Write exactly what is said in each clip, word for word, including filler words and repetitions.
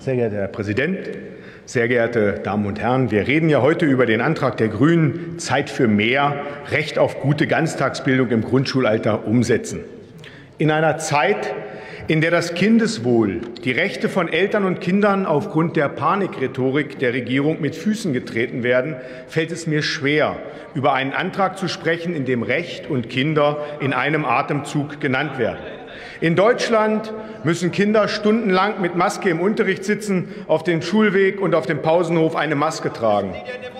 Sehr geehrter Herr Präsident, sehr geehrte Damen und Herren! Wir reden ja heute über den Antrag der Grünen, Zeit für mehr, Recht auf gute Ganztagsbildung im Grundschulalter umsetzen. In einer Zeit, in der das Kindeswohl, die Rechte von Eltern und Kindern aufgrund der Panikrhetorik der Regierung mit Füßen getreten werden, fällt es mir schwer, über einen Antrag zu sprechen, in dem Recht und Kinder in einem Atemzug genannt werden. In Deutschland müssen Kinder stundenlang mit Maske im Unterricht sitzen, auf dem Schulweg und auf dem Pausenhof eine Maske tragen.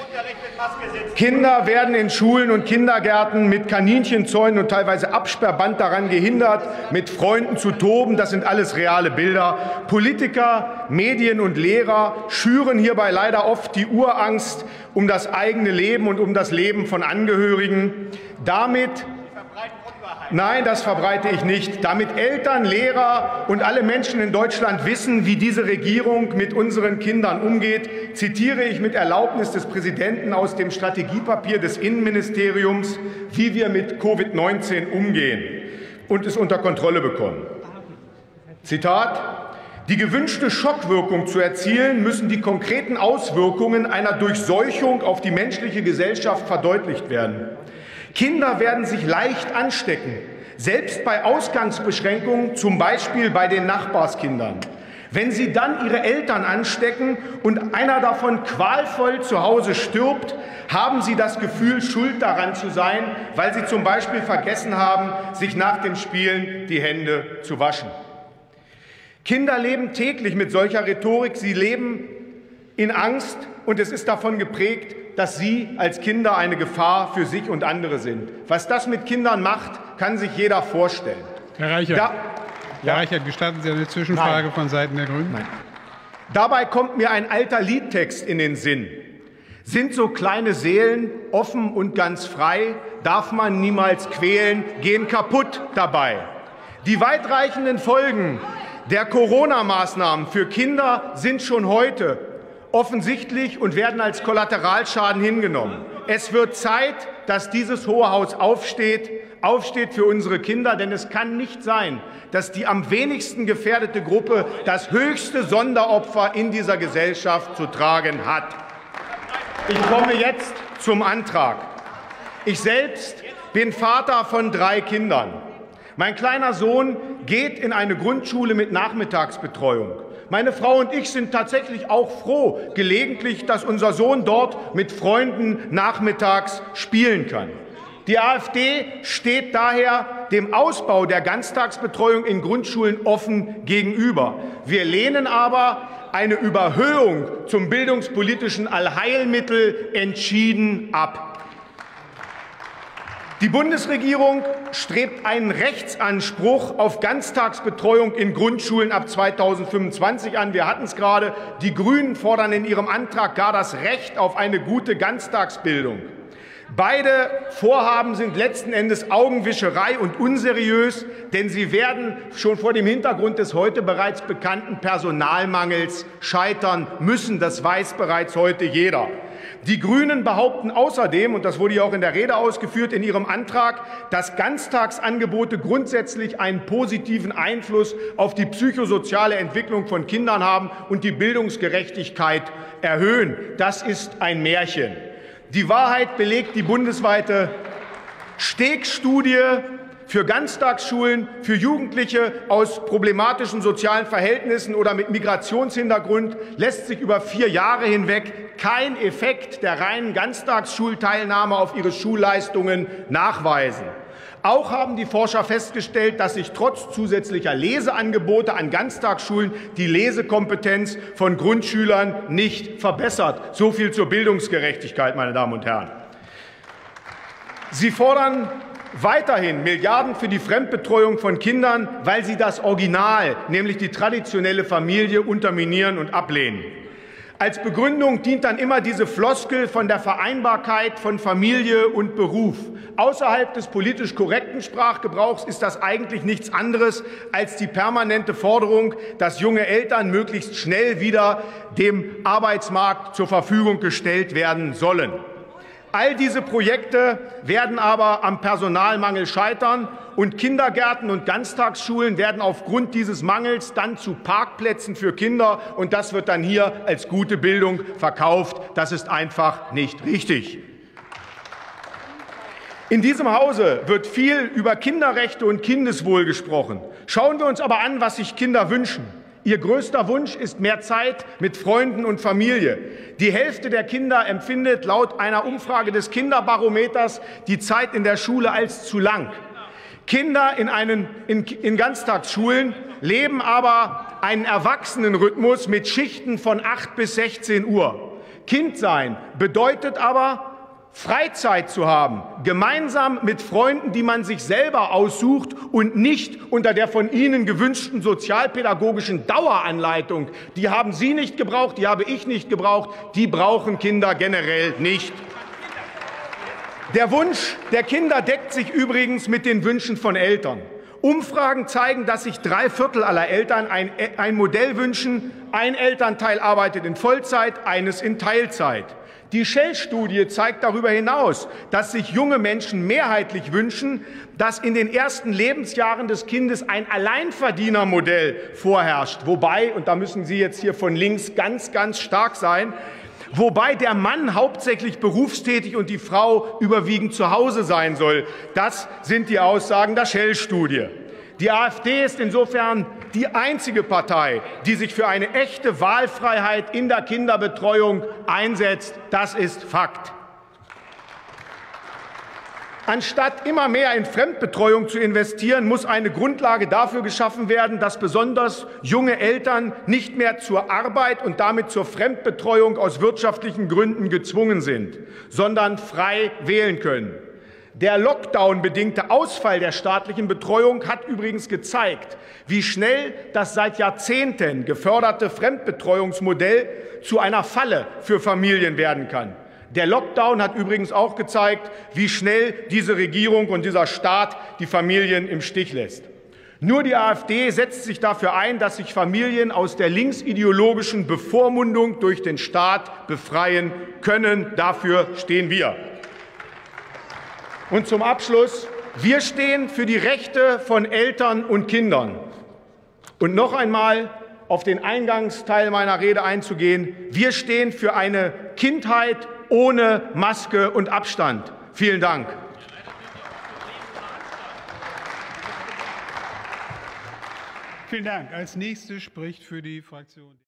Kinder werden in Schulen und Kindergärten mit Kaninchenzäunen und teilweise Absperrband daran gehindert, mit Freunden zu toben. Das sind alles reale Bilder. Politiker, Medien und Lehrer schüren hierbei leider oft die Urangst um das eigene Leben und um das Leben von Angehörigen. Damit Nein, das verbreite ich nicht. Damit Eltern, Lehrer und alle Menschen in Deutschland wissen, wie diese Regierung mit unseren Kindern umgeht, zitiere ich mit Erlaubnis des Präsidenten aus dem Strategiepapier des Innenministeriums, wie wir mit Covid neunzehn umgehen und es unter Kontrolle bekommen. Zitat: Die gewünschte Schockwirkung zu erzielen, müssen die konkreten Auswirkungen einer Durchseuchung auf die menschliche Gesellschaft verdeutlicht werden. Kinder werden sich leicht anstecken, selbst bei Ausgangsbeschränkungen, zum Beispiel bei den Nachbarskindern. Wenn sie dann ihre Eltern anstecken und einer davon qualvoll zu Hause stirbt, haben sie das Gefühl, schuld daran zu sein, weil sie zum Beispiel vergessen haben, sich nach dem Spielen die Hände zu waschen. Kinder leben täglich mit solcher Rhetorik. Sie leben in Angst, und es ist davon geprägt, dass sie als Kinder eine Gefahr für sich und andere sind. Was das mit Kindern macht, kann sich jeder vorstellen. Herr Reichert, da, Herr Reichert, gestatten Sie eine Zwischenfrage Nein. von Seiten der Grünen? Nein. Dabei kommt mir ein alter Liedtext in den Sinn. Sind so kleine Seelen offen und ganz frei, darf man niemals quälen, gehen kaputt dabei. Die weitreichenden Folgen der Corona-Maßnahmen für Kinder sind schon heute offensichtlich und werden als Kollateralschaden hingenommen. Es wird Zeit, dass dieses Hohe Haus aufsteht, aufsteht für unsere Kinder, denn es kann nicht sein, dass die am wenigsten gefährdete Gruppe das höchste Sonderopfer in dieser Gesellschaft zu tragen hat. Ich komme jetzt zum Antrag. Ich selbst bin Vater von drei Kindern. Mein kleiner Sohn geht in eine Grundschule mit Nachmittagsbetreuung. Meine Frau und ich sind tatsächlich auch froh, gelegentlich, dass unser Sohn dort mit Freunden nachmittags spielen kann. Die AfD steht daher dem Ausbau der Ganztagsbetreuung in Grundschulen offen gegenüber. Wir lehnen aber eine Überhöhung zum bildungspolitischen Allheilmittel entschieden ab. Die Bundesregierung strebt einen Rechtsanspruch auf Ganztagsbetreuung in Grundschulen ab zweitausendfünfundzwanzig an. Wir hatten es gerade. Die Grünen fordern in ihrem Antrag gar das Recht auf eine gute Ganztagsbildung. Beide Vorhaben sind letzten Endes Augenwischerei und unseriös, denn sie werden schon vor dem Hintergrund des heute bereits bekannten Personalmangels scheitern müssen. Das weiß bereits heute jeder. Die Grünen behaupten außerdem, und das wurde ja auch in der Rede ausgeführt, in ihrem Antrag, dass Ganztagsangebote grundsätzlich einen positiven Einfluss auf die psychosoziale Entwicklung von Kindern haben und die Bildungsgerechtigkeit erhöhen. Das ist ein Märchen. Die Wahrheit belegt die bundesweite Steg-Studie für Ganztagsschulen, für Jugendliche aus problematischen sozialen Verhältnissen oder mit Migrationshintergrund lässt sich über vier Jahre hinweg kein Effekt der reinen Ganztagsschulteilnahme auf ihre Schulleistungen nachweisen. Auch haben die Forscher festgestellt, dass sich trotz zusätzlicher Leseangebote an Ganztagsschulen die Lesekompetenz von Grundschülern nicht verbessert. So viel zur Bildungsgerechtigkeit, meine Damen und Herren. Sie fordern weiterhin Milliarden für die Fremdbetreuung von Kindern, weil sie das Original, nämlich die traditionelle Familie, unterminieren und ablehnen. Als Begründung dient dann immer diese Floskel von der Vereinbarkeit von Familie und Beruf. Außerhalb des politisch korrekten Sprachgebrauchs ist das eigentlich nichts anderes als die permanente Forderung, dass junge Eltern möglichst schnell wieder dem Arbeitsmarkt zur Verfügung gestellt werden sollen. All diese Projekte werden aber am Personalmangel scheitern, und Kindergärten und Ganztagsschulen werden aufgrund dieses Mangels dann zu Parkplätzen für Kinder, und das wird dann hier als gute Bildung verkauft. Das ist einfach nicht richtig. In diesem Hause wird viel über Kinderrechte und Kindeswohl gesprochen. Schauen wir uns aber an, was sich Kinder wünschen. Ihr größter Wunsch ist mehr Zeit mit Freunden und Familie. Die Hälfte der Kinder empfindet laut einer Umfrage des Kinderbarometers die Zeit in der Schule als zu lang. Kinder in, einen, in, in Ganztagsschulen leben aber einen Erwachsenenrhythmus mit Schichten von acht bis sechzehn Uhr. Kind sein bedeutet aber, Freizeit zu haben, gemeinsam mit Freunden, die man sich selber aussucht und nicht unter der von Ihnen gewünschten sozialpädagogischen Daueranleitung. Die haben Sie nicht gebraucht, die habe ich nicht gebraucht, die brauchen Kinder generell nicht. Der Wunsch der Kinder deckt sich übrigens mit den Wünschen von Eltern. Umfragen zeigen, dass sich drei Viertel aller Eltern ein, ein Modell wünschen. Ein Elternteil arbeitet in Vollzeit, eines in Teilzeit. Die Shell-Studie zeigt darüber hinaus, dass sich junge Menschen mehrheitlich wünschen, dass in den ersten Lebensjahren des Kindes ein Alleinverdienermodell vorherrscht. Wobei, und da müssen Sie jetzt hier von links ganz, ganz stark sein, wobei der Mann hauptsächlich berufstätig und die Frau überwiegend zu Hause sein soll. Das sind die Aussagen der Shell-Studie. Die AfD ist insofern die einzige Partei, die sich für eine echte Wahlfreiheit in der Kinderbetreuung einsetzt. Das ist Fakt. Anstatt immer mehr in Fremdbetreuung zu investieren, muss eine Grundlage dafür geschaffen werden, dass besonders junge Eltern nicht mehr zur Arbeit und damit zur Fremdbetreuung aus wirtschaftlichen Gründen gezwungen sind, sondern frei wählen können. Der Lockdown-bedingte Ausfall der staatlichen Betreuung hat übrigens gezeigt, wie schnell das seit Jahrzehnten geförderte Fremdbetreuungsmodell zu einer Falle für Familien werden kann. Der Lockdown hat übrigens auch gezeigt, wie schnell diese Regierung und dieser Staat die Familien im Stich lässt. Nur die AfD setzt sich dafür ein, dass sich Familien aus der linksideologischen Bevormundung durch den Staat befreien können. Dafür stehen wir. Und zum Abschluss: Wir stehen für die Rechte von Eltern und Kindern. Und noch einmal auf den Eingangsteil meiner Rede einzugehen: Wir stehen für eine Kindheit ohne Maske und Abstand. Vielen Dank. Vielen Dank. Als Nächste spricht für die Fraktion